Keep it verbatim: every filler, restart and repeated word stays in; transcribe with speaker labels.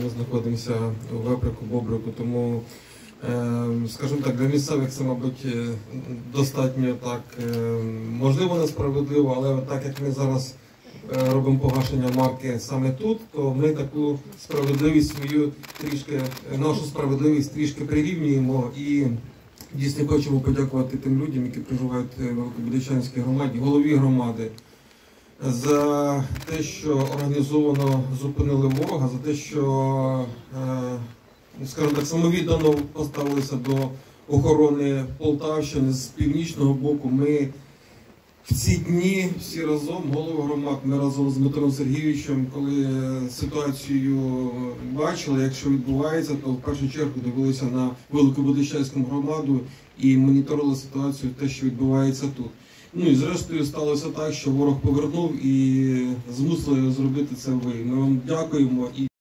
Speaker 1: ми знаходимося у Веприку, Бобрику, тому, скажімо так, для місцевих це, мабуть, достатньо так, можливо, несправедливо, але так як ми зараз робимо погашення марки саме тут, то ми таку справедливість свою трішки, нашу справедливість трішки прирівнюємо і дійсно хочемо подякувати тим людям, які проживають в Великобудищанській громаді, голові громади, за те, що організовано зупинили ворога, за те, що, скажімо так, самовіддано поставилися до охорони Полтавщини з північного боку. Ми в ці дні всі разом, голови громад, ми разом з Дмитром Сергійовичем, коли ситуацію бачили, якщо відбувається, то в першу чергу дивилися на Великобудищанську громаду і моніторили ситуацію, те, що відбувається тут. Ну і зрештою сталося так, що ворог повернув і змусили зробити це ви. Ми вам дякуємо. І